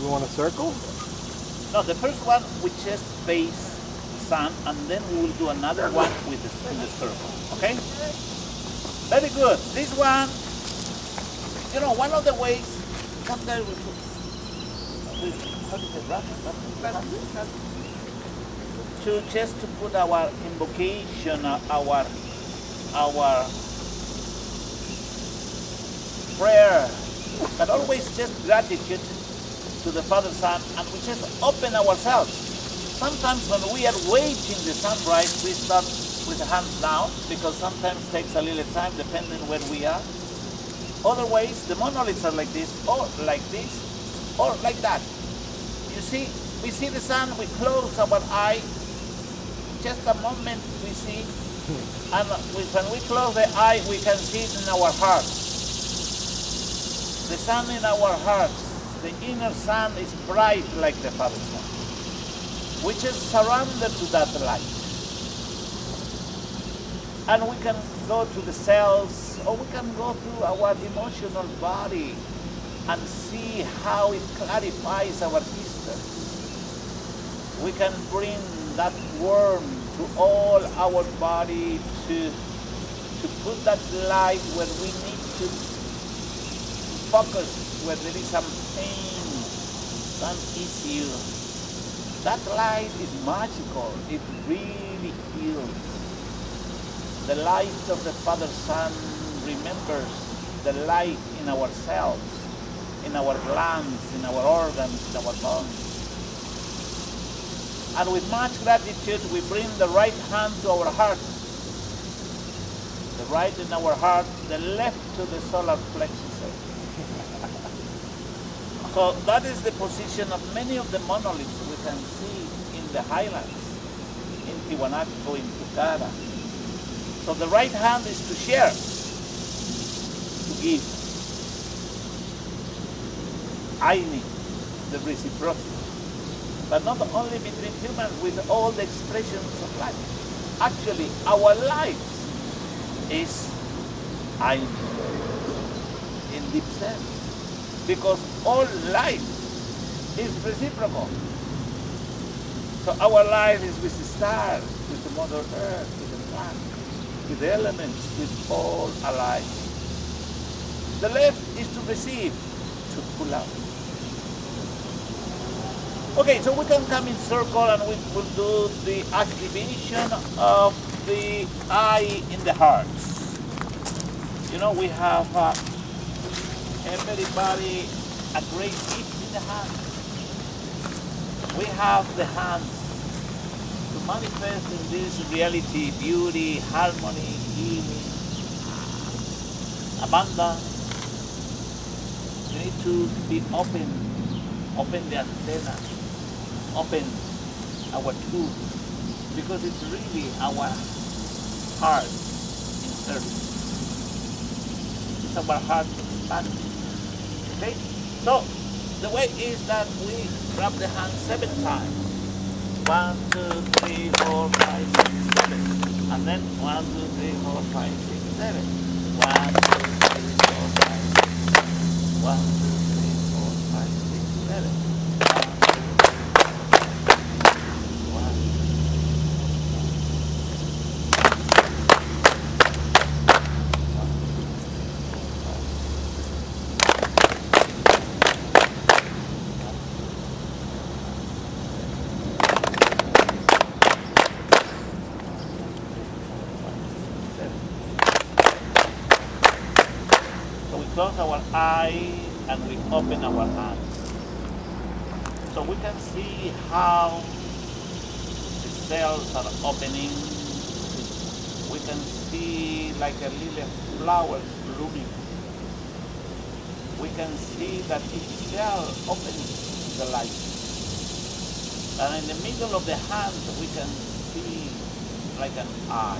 we want to circle? No, the first one we just face the sun, and then we will do another one with in the circle. Okay? Very good. This one, you know, one of the ways sometimes we how do you say, to just to put our invocation, our prayer, but always just gratitude to the Father, Son, and we just open ourselves. Sometimes when we are waiting the sunrise, we start with the hands down, because sometimes it takes a little time depending where we are. Otherwise, the monoliths are like this, or like that. You see, we see the sun, we close our eye, just a moment we see, and when we close the eye, we can see it in our hearts. The sun in our hearts, the inner sun is bright like the Father Sun. We just surrender to that light. And we can go to the cells, or we can go through our emotional body and see how it clarifies our histories. We can bring that warmth to all our body to put that light where we need to focus, where there is some pain, some issue. That light is magical. It really heals. The light of the Father Sun remembers the light in our cells, in our glands, in our organs, in our bones. And with much gratitude, we bring the right hand to our heart. The right in our heart, the left to the solar plexus. So that is the position of many of the monoliths we can see in the highlands, in Tiwanaku, in Pucara. So the right hand is to share, to give. I need the reciprocity. But not only between humans, with all the expressions of life. Actually, our life is I need, in deep sense. Because all life is reciprocal. So our life is with the stars, with the Mother Earth, with the plants, with the elements, with all alive. The left is to receive, to pull out. Okay, so we can come in circle and we will do the activation of the eye in the heart. You know, we have everybody a great gift in the hand. We have the hands to manifest in this reality, beauty, harmony, healing, abundance. We need to be open the antenna, open our truth, because it's really our heart in service. It's our heart expanding. Okay? So, the way is that we rub the hand 7 times. 1, 2, 3, 4, 5, 6, 7. And then 1, 2, 3, 4, 5, 6, 7. 1, 2, 3, 4, 5, 6, 7. 1, 2, 3, 4, 5, 6, 7. 1, 2, 3, 4, 5, 6, 7. Close our eyes and we open our hands. So we can see how the cells are opening. We can see like a little flowers blooming. We can see that each cell opens the light. And in the middle of the hand we can see like an eye.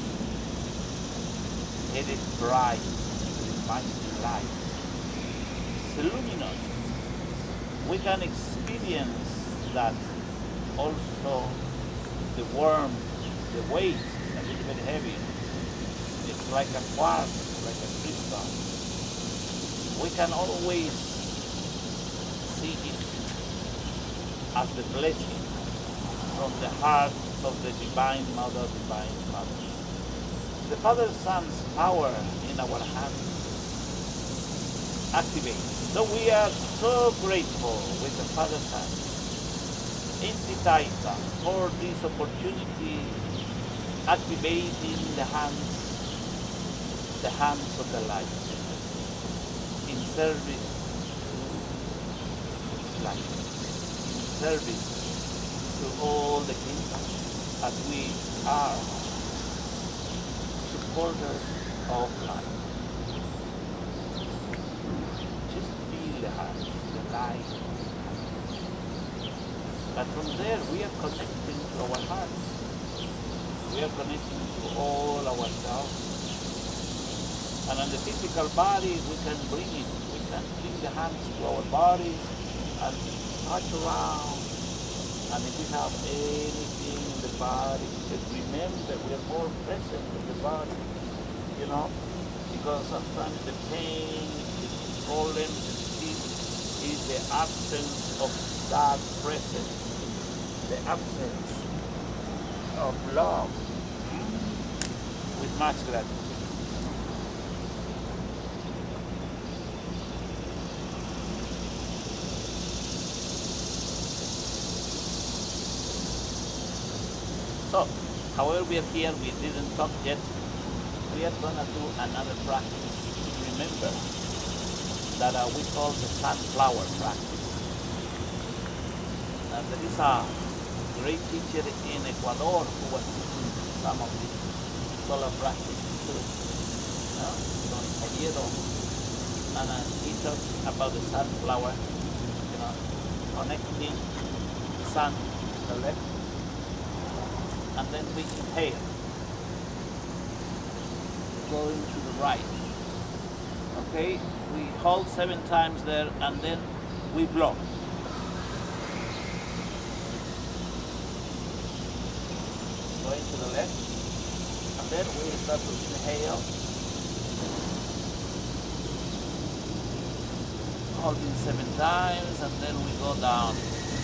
It is bright, it is much light. It's luminous. We can experience that also. The warmth, the weight is a little bit heavy. It's like a quartz, like a crystal. We can always see it as the blessing from the heart of the Divine Mother, Divine Mother. The Father Son's power in our hands activates. So we are so grateful with the Father Son, Inti Taita, for this opportunity activating the hands of the light in service to light, in service to all the kingdoms, as we are supporters of life. Just feel the hands, the light. But from there we are connecting to our hearts. We are connecting to all ourselves. And on the physical body we can bring it. We can bring the hands to our body and touch around. And if we have anything in the body, just remember we are more present in the body, you know, because sometimes the pain, the problem, the disease is the absence of that presence, the absence of love. With much gratitude. So, however we are here, we didn't talk yet. We are going to do another practice to remember that we call the sunflower practice. And there is a great teacher in Ecuador who was teaching some of these solar practice too. Don Javiero. And he talks about the sunflower, connecting the sun to the left. And then we inhale, going to the right. Okay, we hold 7 times there and then we blow. Going to the left, and then we start to inhale, holding 7 times, and then we go down.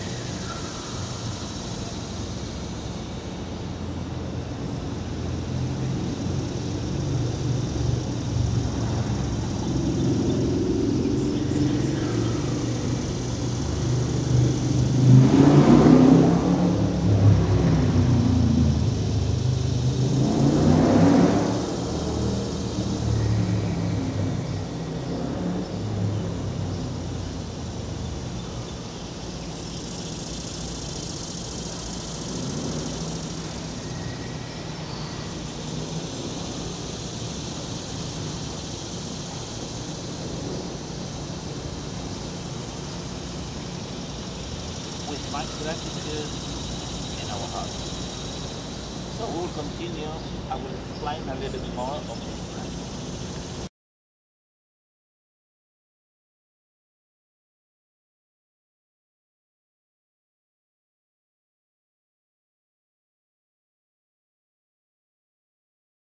Much gratitude in our hearts. So we will continue. I will explain a little bit more of this